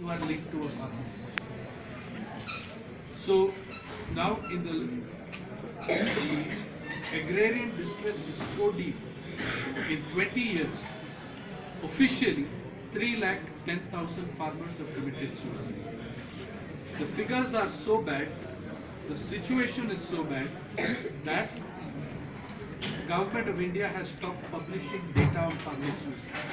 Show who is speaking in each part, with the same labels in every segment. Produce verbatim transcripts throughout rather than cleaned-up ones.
Speaker 1: who are linked to a farmer. So now in the, the agrarian distress is so deep. In twenty years, officially three lakh ten thousand farmers have committed suicide. The figures are so bad, the situation is so bad that Government of India has stopped publishing data on farmer suicide.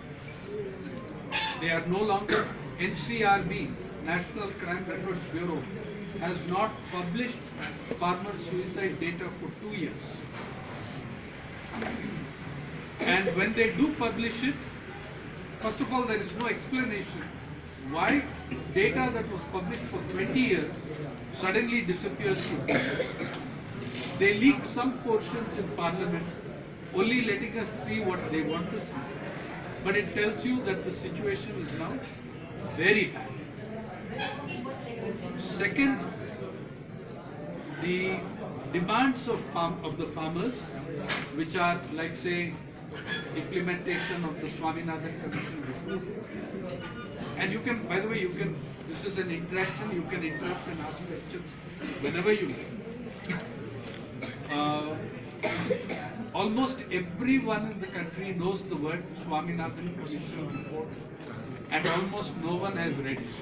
Speaker 1: They are no longer, N C R B, National Crime Records Bureau, has not published farmer suicide data for two years. And when they do publish it, first of all, there is no explanation why data that was published for twenty years suddenly disappears. They leak some portions in Parliament, only letting us see what they want to see. But it tells you that the situation is now very bad. Second, the demands of farm of the farmers, which are like say implementation of the Swaminathan Commission report. And you can, by the way, you can, this is an interaction, you can interrupt and ask questions whenever you like. Uh, almost everyone in the country knows the word Swaminathan Commission report, and almost no one has read it.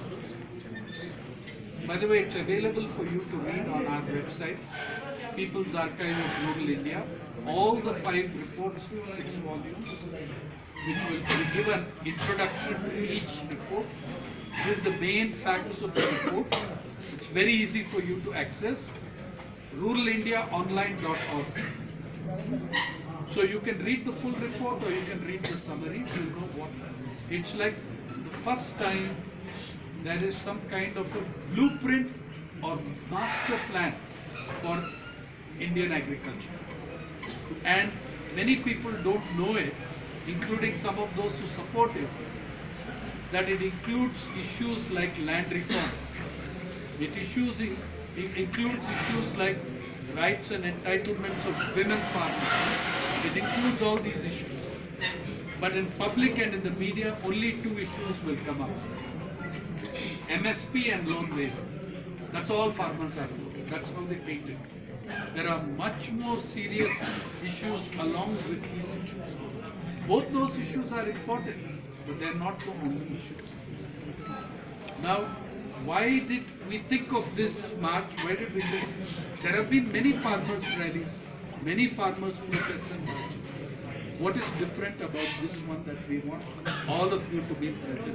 Speaker 1: By the way, it's available for you to read on our website, People's Archive of Rural India. All the five reports, six volumes, which will give an introduction to each report with the main facts of the report. It's very easy for you to access. rural india online dot org. So you can read the full report or you can read the summary. You'll know what. It's like the first time there is some kind of a blueprint or master plan for Indian agriculture. And many people don't know it, including some of those who support it, that it includes issues like land reform. It, issues, it includes issues like rights and entitlements of women farmers. It includes all these issues. But in public and in the media, only two issues will come up. M S P and loan waiver. That's all farmers are doing. That's how they paint it. There are much more serious issues along with these issues. Both those issues are important, but they are not the only issues. Now, why did we think of this march? Why did we think? There have been many farmers' rallies, many farmers' protests and marches. What is different about this one that we want all of you to be present?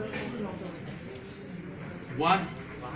Speaker 1: One,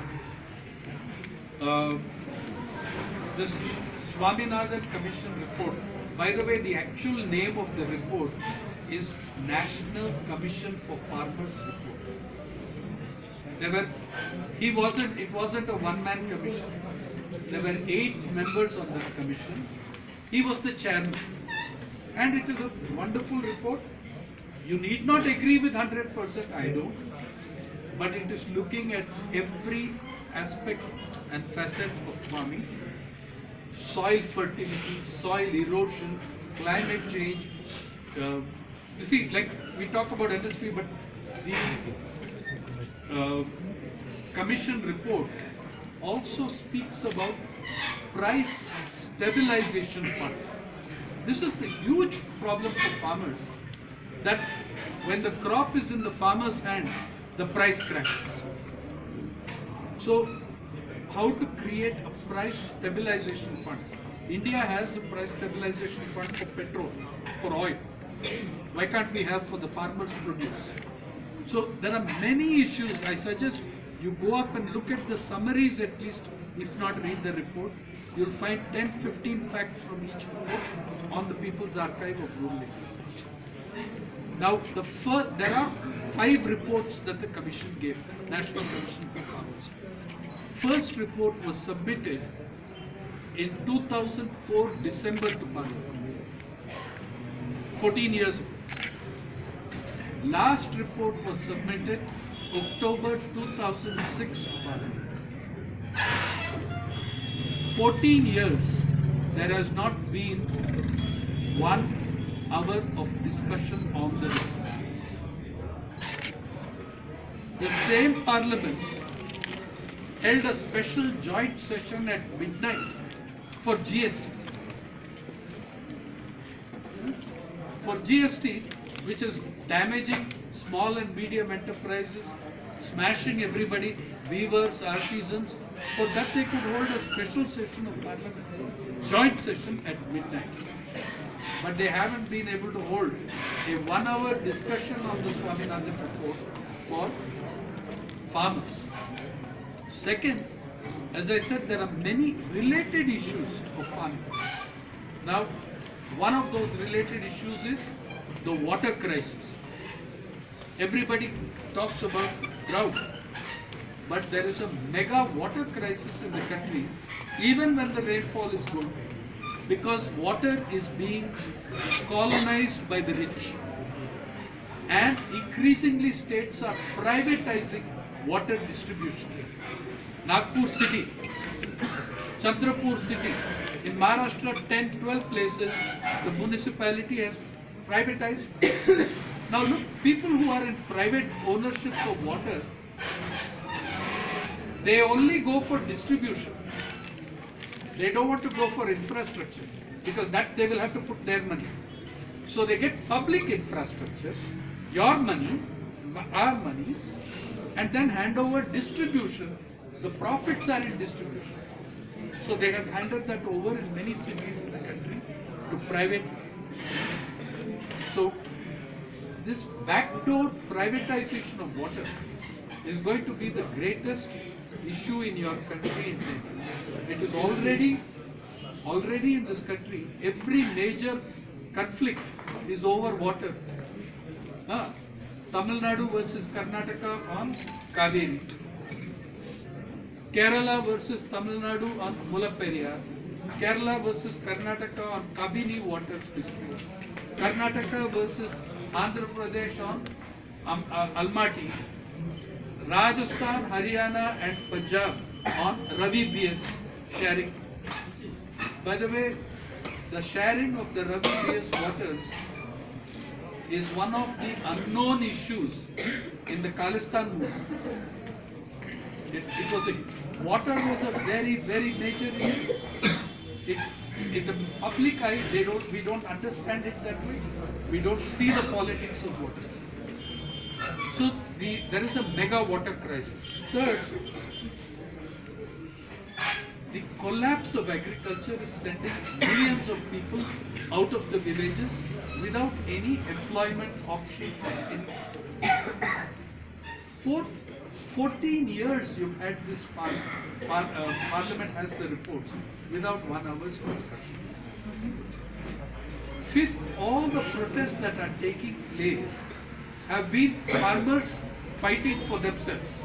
Speaker 1: uh, this Swaminathan Commission report. By the way, the actual name of the report is National Commission for Farmers Report. There were, he wasn't, it wasn't a one-man commission. There were eight members on that commission. He was the chairman. And it is a wonderful report. You need not agree with one hundred percent, I don't. But it is looking at every aspect and facet of farming. Soil fertility, soil erosion, climate change. Uh, you see, like we talk about M S P, but the uh, Commission report also speaks about price stabilization fund. This is the huge problem for farmers, that when the crop is in the farmer's hand, the price crashes. So, how to create a price stabilization fund? India has a price stabilization fund for petrol, for oil. Why can't we have for the farmers' produce? So, there are many issues. I suggest you go up and look at the summaries at least, if not read the report. You'll find ten to fifteen facts from each report on the People's Archive of Rural India. Now, the first, there are five reports that the Commission gave, National Commission for Farmers. First report was submitted in two thousand four, December to Parliament, fourteen years ago. Last report was submitted October two thousand six to Parliament. fourteen years, there has not been one hour of discussion on the report. the same parliament held a special joint session at midnight for G S T. For G S T, which is damaging small and medium enterprises, smashing everybody, weavers, artisans, for that they could hold a special session of parliament, joint session at midnight. But they haven't been able to hold a one-hour discussion on the Swaminathan report for farmers. Second, as I said, there are many related issues of farming. Now, one of those related issues is the water crisis. Everybody talks about drought, but there is a mega water crisis in the country, even when the rainfall is good, because water is being colonized by the rich. And increasingly states are privatizing water distribution. Nagpur city, Chandrapur city, in Maharashtra, ten, twelve places, the municipality has privatized. Now look, people who are in private ownership of water, they only go for distribution. They don't want to go for infrastructure, because that they will have to put their money. So they get public infrastructure, your money, our money, and then hand over distribution. The profits are in distribution. So they have handed that over in many cities in the country to private. So this backdoor privatization of water is going to be the greatest issue in your country. It is already, already in this country, every major conflict is over water. Ah, Tamil Nadu versus Karnataka on Kaveri. Kerala versus Tamil Nadu on Mullaperiyar. Kerala versus Karnataka on Kabini waters dispute. Karnataka versus Andhra Pradesh on um, uh, Almaty. Rajasthan, Haryana and Punjab on Ravi B S sharing. By the way, the sharing of the Ravi B S waters is one of the unknown issues in the Khalistan movement. It, it was a, water was a very, very major issue. It, in the public eye, they don't, we don't understand it that way. We don't see the politics of water. So the, there is a mega water crisis. Third, the collapse of agriculture is sending millions of people out of the villages without any employment option. Fourth, fourteen years you've had this par, par, uh, parliament has the reports without one hour's discussion. Fifth, all the protests that are taking place have been farmers fighting for themselves.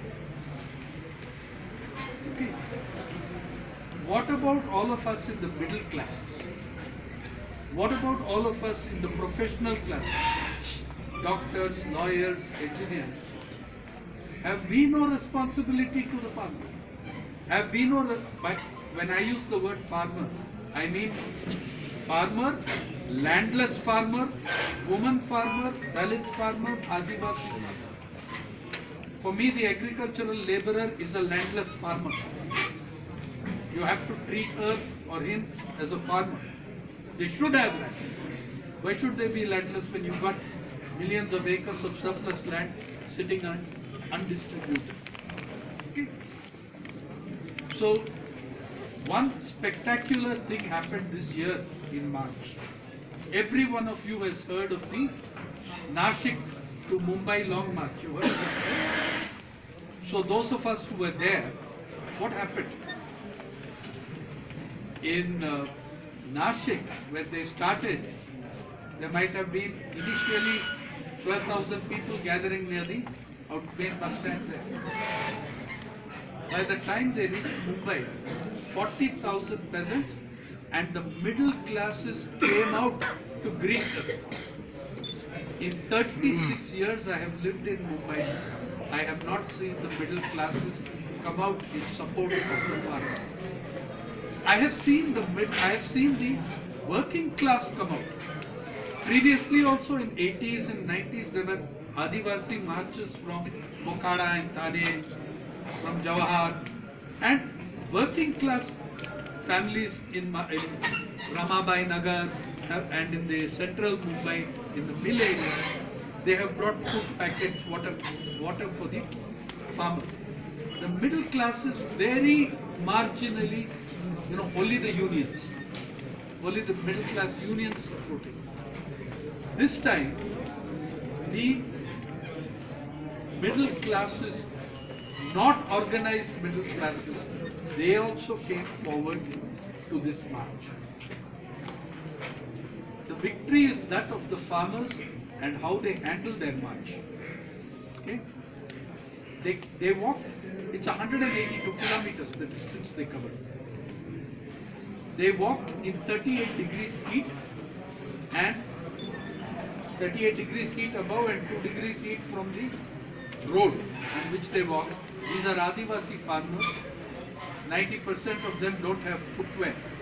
Speaker 1: Okay. What about all of us in the middle classes? What about all of us in the professional classes? Doctors, lawyers, engineers. Have we no responsibility to the farmer? Have we no, but when I use the word farmer, I mean farmer, landless farmer, woman farmer, Dalit farmer, Adivasi farmer. For me, the agricultural laborer is a landless farmer. You have to treat her or him as a farmer. They should have land. Why should they be landless when you've got millions of acres of surplus land sitting un undistributed? Okay. So, one spectacular thing happened this year in March. Every one of you has heard of the Nashik to Mumbai Long March. You heard of it? So those of us who were there, what happened? In uh, Nashik, when they started, there might have been initially twelve thousand people gathering near the out main bus stand there. By the time they reached Mumbai, forty thousand peasants and the middle classes came out to greet them. In thirty-six years I have lived in Mumbai, I have not seen the middle classes come out in support of the farmer. I have seen the mid, I have seen the working class come out. Previously also in eighties and nineties there were Adivasi marches from Mokhada and Thane, from Jawahar, and working class families in, Ma- in Ramabai Nagar have, and in the central Mumbai, in the mill area, they have brought food packets, water, water for the farmers. The middle class is very marginally, you know, only the unions, only the middle class unions supporting. This time, the middle classes, not organized middle classes, they also came forward to this march. The victory is that of the farmers and how they handle their march. Okay? They, they walked, it's one hundred eighty-two kilometers, the distance they covered. They walked in thirty-eight degrees heat and thirty-eight degrees heat above and two degrees heat from the road on which they walk. These are Adivasi farmers. ninety percent of them don't have footwear.